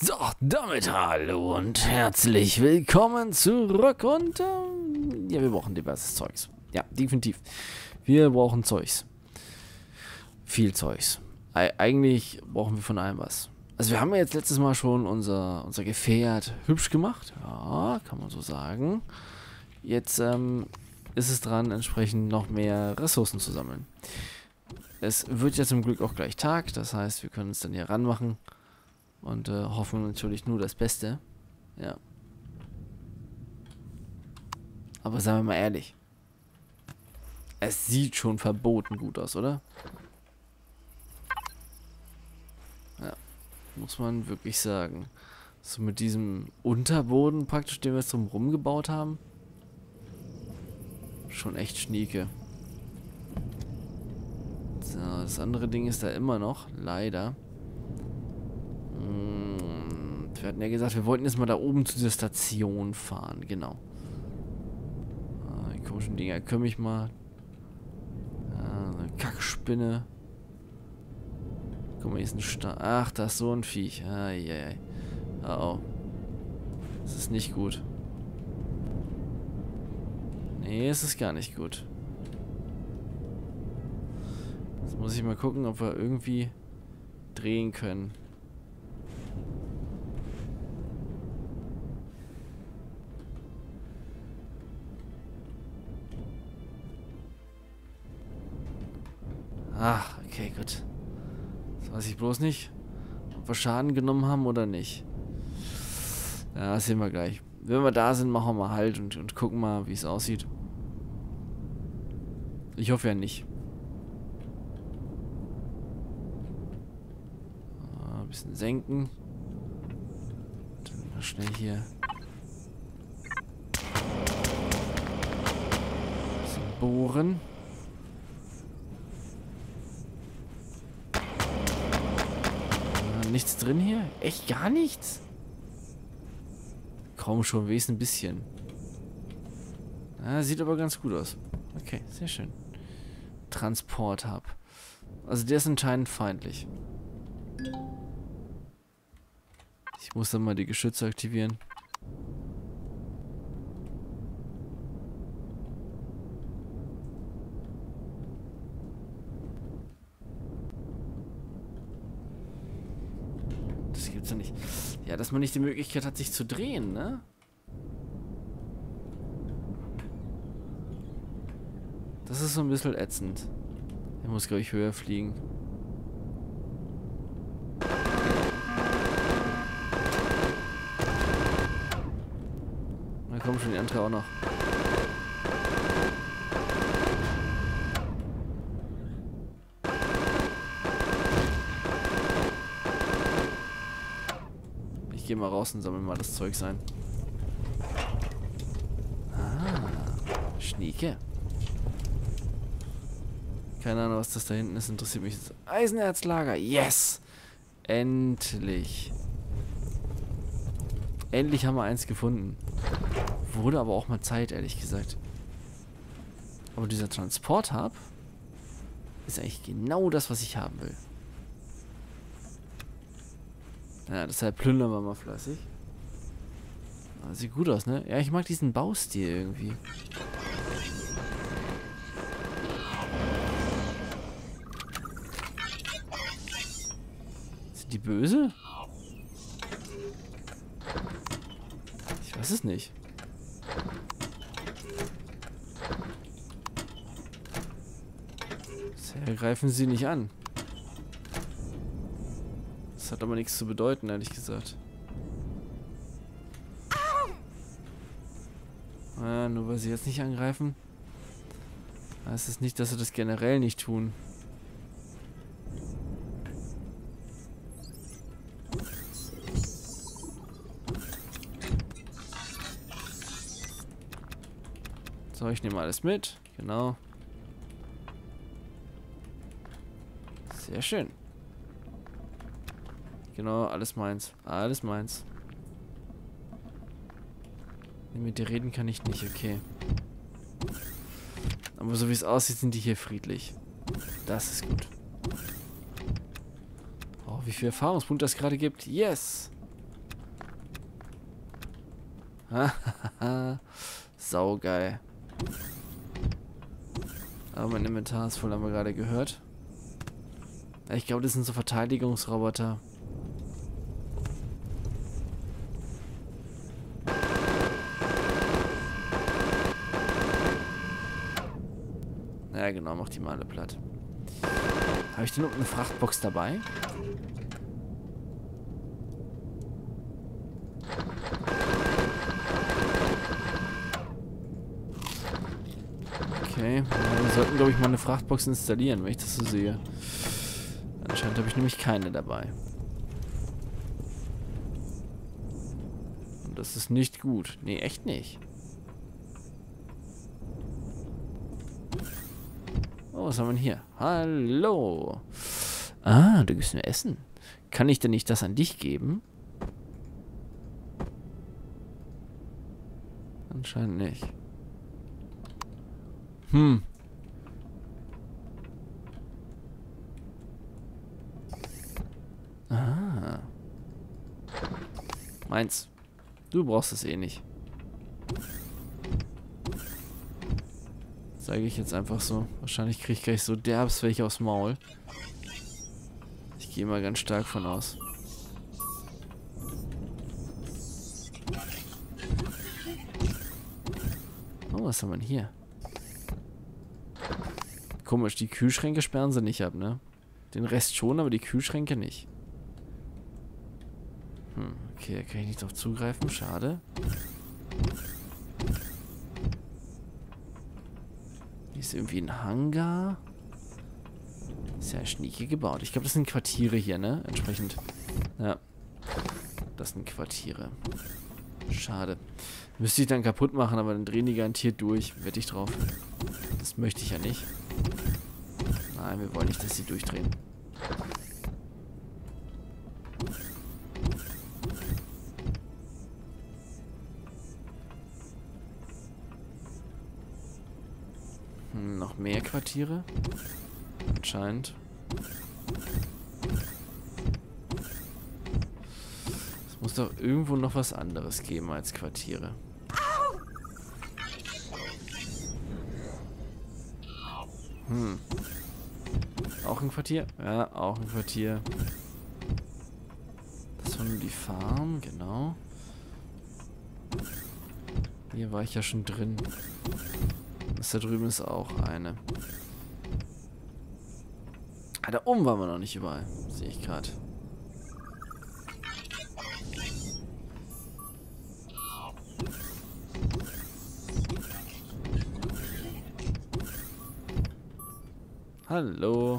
So, damit hallo und herzlich willkommen zurück und ja, wir brauchen diverses Zeugs. Ja, definitiv. Wir brauchen Zeugs. Viel Zeugs. Eigentlich brauchen wir von allem was. Also wir haben ja jetzt letztes Mal schon unser Gefährt hübsch gemacht. Ja, kann man so sagen. Jetzt ist es dran, entsprechend noch mehr Ressourcen zu sammeln. Es wird ja zum Glück auch gleich Tag, das heißt, wir können uns dann hier ranmachen. Und hoffen natürlich nur das Beste. Ja. Aber sagen wir mal ehrlich. Es sieht schon verboten gut aus, oder? Ja. Muss man wirklich sagen. So mit diesem Unterboden praktisch, den wir jetzt drumherum gebaut haben. Schon echt schnieke. So, das andere Ding ist da immer noch. Leider. Wir hatten ja gesagt, wir wollten jetzt mal da oben zu dieser Station fahren. Genau. Die komischen Dinger kümmere ich mal. Eine Kackspinne. Guck mal, hier ist ein Ach, da ist so ein Viech. Eieiei. Oh. Das ist nicht gut. Nee, es ist gar nicht gut. Jetzt muss ich mal gucken, ob wir irgendwie drehen können. Ach, okay, gut. Das weiß ich bloß nicht, ob wir Schaden genommen haben oder nicht. Ja, das sehen wir gleich. Wenn wir da sind, machen wir mal Halt und gucken mal, wie es aussieht. Ich hoffe ja nicht. Ein bisschen senken. Dann mal schnell hier. Ein bisschen bohren. Nichts drin hier? Echt gar nichts? Kaum schon, wenigstens ein bisschen. Sieht aber ganz gut aus. Okay, sehr schön. Transport-Hub. Also der ist anscheinend feindlich. Ich muss dann mal die Geschütze aktivieren. Das gibt's ja nicht. Ja, dass man nicht die Möglichkeit hat, sich zu drehen, ne? Das ist so ein bisschen ätzend. Er muss, glaube ich, höher fliegen. Da kommen schon die andere auch noch. Ich gehe mal raus und sammle mal das Zeug ein. Schnieke. Keine Ahnung, was das da hinten ist. Interessiert mich jetzt. Eisenerzlager. Yes! Endlich. Endlich haben wir eins gefunden. Wurde aber auch mal Zeit, ehrlich gesagt. Aber dieser Transport-Hub ist eigentlich genau das, was ich haben will. Ja, deshalb plündern wir mal fleißig. Sieht gut aus, ne? Ja, ich mag diesen Baustil irgendwie. Sind die böse? Ich weiß es nicht. Bisher greifen sie nicht an. Das hat aber nichts zu bedeuten, ehrlich gesagt. Nur weil sie jetzt nicht angreifen, heißt es nicht, dass sie das generell nicht tun. So, ich nehme alles mit. Genau. Sehr schön. Genau, alles meins. Alles meins. Mit dir reden kann ich nicht, okay. Aber so wie es aussieht, sind die hier friedlich. Das ist gut. Oh, wie viel Erfahrungspunkte das gerade gibt. Yes! Saugeil. Aber mein Inventar ist voll, haben wir gerade gehört. Ich glaube, das sind so Verteidigungsroboter. Ja, genau, mach die mal alle platt. Habe ich denn noch eine Frachtbox dabei? Okay, wir sollten, glaube ich, mal eine Frachtbox installieren, wenn ich das so sehe. Anscheinend habe ich nämlich keine dabei. Und das ist nicht gut. Nee, echt nicht. Oh, was haben wir denn hier? Hallo. Ah, du gibst mir Essen. Kann ich denn nicht das an dich geben? Anscheinend nicht. Ah. Meins. Du brauchst es eh nicht. Sage ich jetzt einfach so. Wahrscheinlich kriege ich gleich so derbs welche aufs Maul. Ich gehe mal ganz stark von aus. Oh, was haben wir denn hier? Komisch, die Kühlschränke sperren sie nicht ab, ne? Den Rest schon, aber die Kühlschränke nicht. Okay, da kann ich nicht drauf zugreifen. Schade. Hier ist irgendwie ein Hangar. Ist ja schnieke gebaut. Ich glaube, das sind Quartiere hier, ne? Entsprechend. Ja. Das sind Quartiere. Schade. Müsste ich dann kaputt machen, aber dann drehen die garantiert durch. Wette ich drauf. Das möchte ich ja nicht. Nein, wir wollen nicht, dass sie durchdrehen. Noch mehr Quartiere? Anscheinend. Es muss doch irgendwo noch was anderes geben als Quartiere. Auch ein Quartier? Ja, auch ein Quartier. Das war nur die Farm, genau. Hier war ich ja schon drin. Das da drüben ist auch eine. Ah, da oben waren wir noch nicht überall. Sehe ich gerade. Hallo.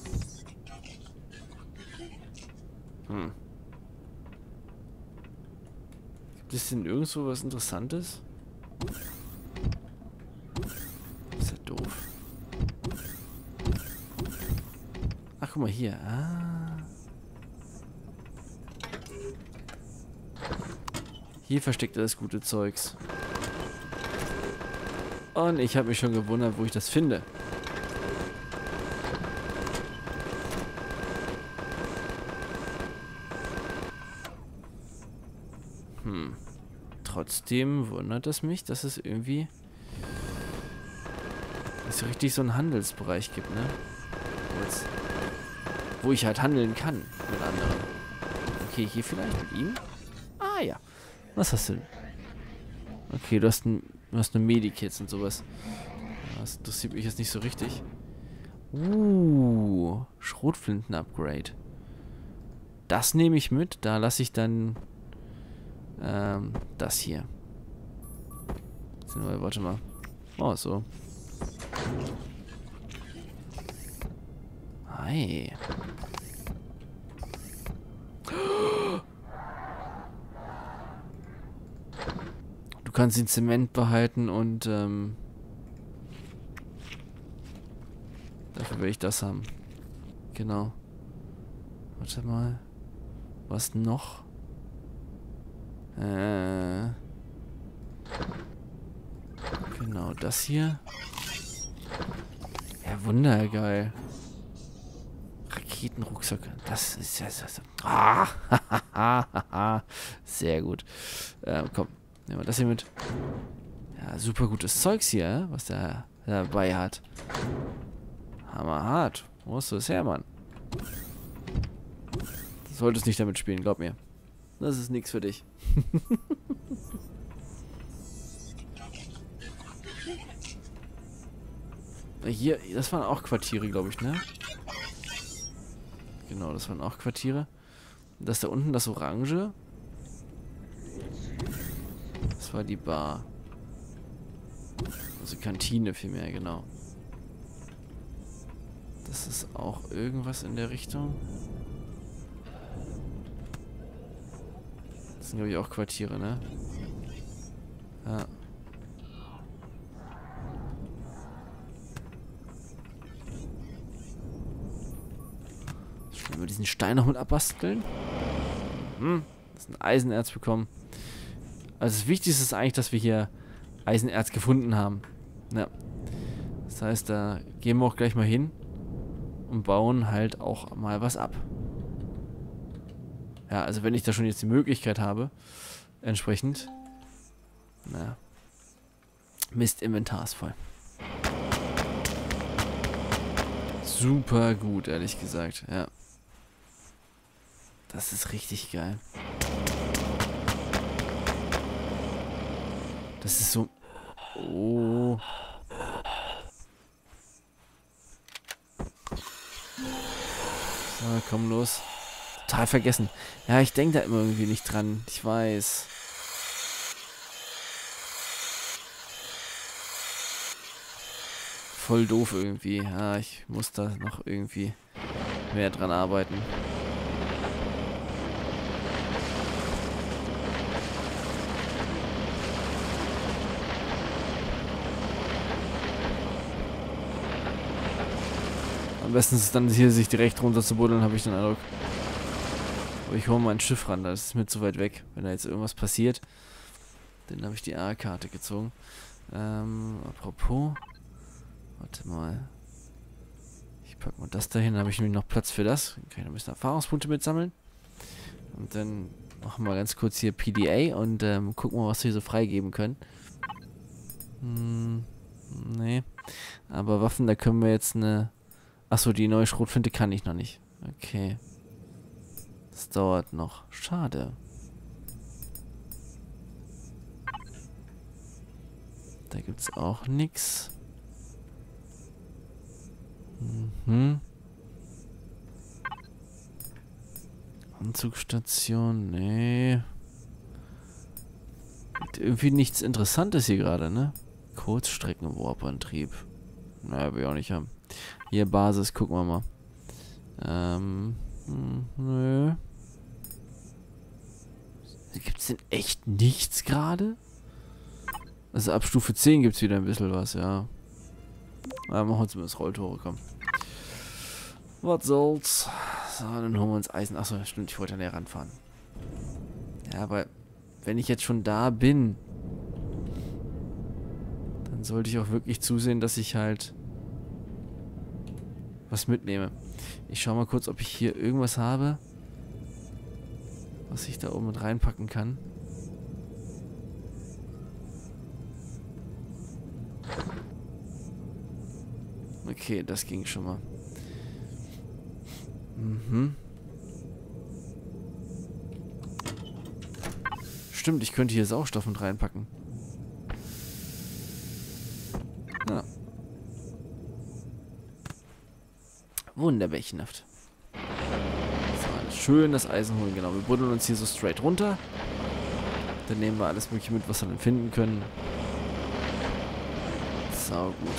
Gibt es denn irgendwo was Interessantes? Ist ja doof. Ach, guck mal hier. Ah. Hier versteckt er das gute Zeugs. Und ich habe mich schon gewundert, wo ich das finde. Trotzdem wundert es mich, dass es irgendwie nicht so richtig so einen Handelsbereich gibt, ne? Wo ich halt handeln kann mit anderen. Okay, hier vielleicht mit ihm? Ah ja. Was hast du denn? Okay, du hast eine Medikits und sowas. Das interessiert mich jetzt nicht so richtig. Schrotflinten-Upgrade. Das nehme ich mit. Da lasse ich dann das hier. Warte mal. Oh, so. Hi. Du kannst den Zement behalten und dafür will ich das haben. Genau. Warte mal. Was noch? Genau, das hier. Ja, wundergeil. Raketenrucksack. Das ist ja so. Ah, sehr gut. Komm. Nehmen wir das hier mit. Ja, super gutes Zeugs hier, was der dabei hat. Hammerhart. Wo hast du das her, Mann? Du solltest nicht damit spielen, glaub mir. Das ist nichts für dich. Hier, das waren auch Quartiere, glaube ich, ne? Genau, das waren auch Quartiere. Und das da unten, das Orange. Das war die Bar. Also Kantine vielmehr, genau. Das ist auch irgendwas in der Richtung. Das sind, glaube ich, auch Quartiere, ne? Ja. Wenn wir diesen Stein noch mit abbasteln. Das ist ein Eisenerz bekommen. Also das Wichtigste ist eigentlich, dass wir hier Eisenerz gefunden haben. Ja. Das heißt, da gehen wir auch gleich mal hin und bauen halt auch mal was ab. Ja, also wenn ich da schon jetzt die Möglichkeit habe, entsprechend. Na. Mist, Inventar ist voll. Super gut, ehrlich gesagt, ja. Das ist richtig geil. Das ist so... Oh. So, komm los. Total vergessen. Ja, ich denke da immer irgendwie nicht dran. Ich weiß. Voll doof irgendwie. Ja, ich muss da noch irgendwie mehr dran arbeiten. Am besten ist es dann hier, sich direkt runter zu buddeln, habe ich den Eindruck. Aber ich hole mein Schiff ran, das ist mir zu weit weg. Wenn da jetzt irgendwas passiert, dann habe ich die A-Karte gezogen. Apropos. Warte mal. Ich packe mal das dahin, dann habe ich nämlich noch Platz für das. Dann kann ich noch ein bisschen Erfahrungspunkte mitsammeln. Und dann machen wir ganz kurz hier PDA und gucken mal, was wir hier so freigeben können. Nee. Aber Waffen, da können wir jetzt eine... Achso, die neue Schrotflinte kann ich noch nicht. Okay. Das dauert noch. Schade. Da gibt's auch nichts. Anzugsstation, nee. Irgendwie nichts Interessantes hier gerade, ne? Kurzstrecken-Warp-Antrieb. Naja, will ich auch nicht haben. Hier, Basis, gucken wir mal. Nö. Gibt's denn echt nichts gerade? Also ab Stufe 10 gibt's wieder ein bisschen was, ja. Aber machen wir zumindest Rolltore, komm. Was soll's? So, dann holen wir uns Eisen. Achso, stimmt, ich wollte ja näher ranfahren. Ja, aber wenn ich jetzt schon da bin, dann sollte ich auch wirklich zusehen, dass ich halt was mitnehme. Ich schau mal kurz, ob ich hier irgendwas habe, was ich da oben mit reinpacken kann. Okay, das ging schon mal. Stimmt, ich könnte hier Sauerstoff mit reinpacken. Ja. Wunderbärchenhaft. So, schön das Eisen holen, genau. Wir buddeln uns hier so straight runter. Dann nehmen wir alles mögliche mit, was wir dann finden können. Sau gut.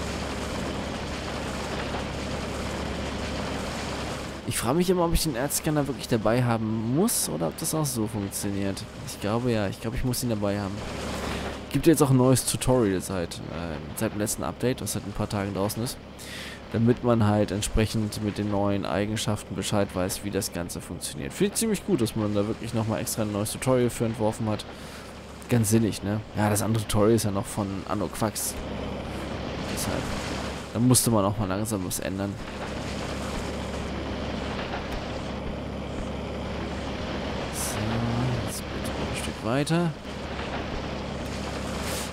Ich frage mich immer, ob ich den Erzscanner wirklich dabei haben muss oder ob das auch so funktioniert. Ich glaube ja, ich glaube, ich muss ihn dabei haben. Gibt jetzt auch ein neues Tutorial seit dem letzten Update, was seit ein paar Tagen draußen ist. Damit man halt entsprechend mit den neuen Eigenschaften Bescheid weiß, wie das Ganze funktioniert. Finde ich ziemlich gut, dass man da wirklich nochmal extra ein neues Tutorial für entworfen hat. Ganz sinnig, ne? Ja, das andere Tutorial ist ja noch von Anno Quax. Deshalb. Da musste man auch mal langsam was ändern. So, jetzt bitte noch ein Stück weiter.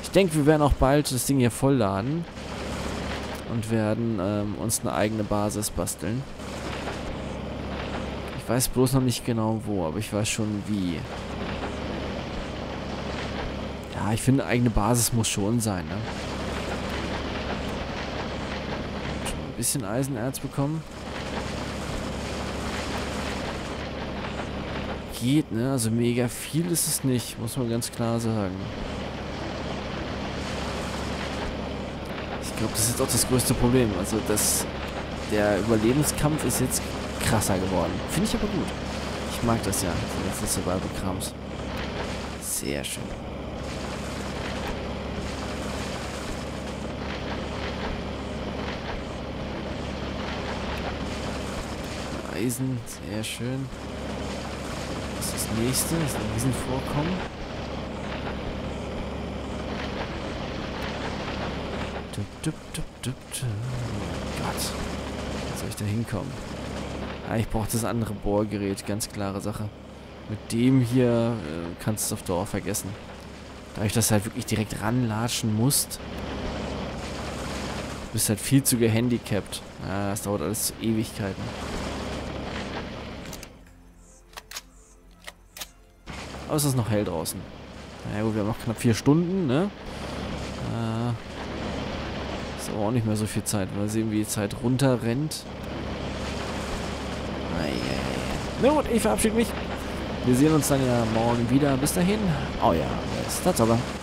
Ich denke, wir werden auch bald das Ding hier vollladen. Und werden uns eine eigene Basis basteln. Ich weiß bloß noch nicht genau wo, aber ich weiß schon wie. Ja, ich finde, eine eigene Basis muss schon sein, ne? Schon ein bisschen Eisenerz bekommen. Geht, ne? Also mega viel ist es nicht, muss man ganz klar sagen. Ich glaube, das ist jetzt auch das größte Problem. Also der Überlebenskampf ist jetzt krasser geworden. Finde ich aber gut. Ich mag das ja, so das Survival-Krams. Sehr schön. Eisen, sehr schön. Was ist das nächste? Das ist ein Riesenvorkommen. Oh Gott. Wie soll ich da hinkommen? Ah, ich brauche das andere Bohrgerät, ganz klare Sache. Mit dem hier kannst du es auf Dauer vergessen. Dadurch, dass du halt wirklich direkt ranlatschen musst, bist halt viel zu gehandicapt. Ja, das dauert alles Ewigkeiten. Aber es ist noch hell draußen. Naja gut, wir haben noch knapp 4 Stunden, ne? Ist aber auch nicht mehr so viel Zeit. Mal sehen, wie die Zeit runterrennt. Na gut, ich verabschiede mich. Wir sehen uns dann ja morgen wieder. Bis dahin. Oh ja, bis dann.